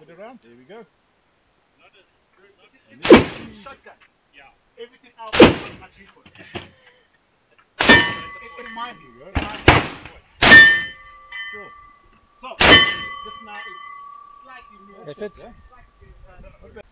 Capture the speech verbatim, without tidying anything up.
it around. There we go. Not as, not And this is Shotgun. yeah. Everything else is not much recoil. In, in my view, in my view. Sure. So, this now is slightly more. That's it. Slightly, uh,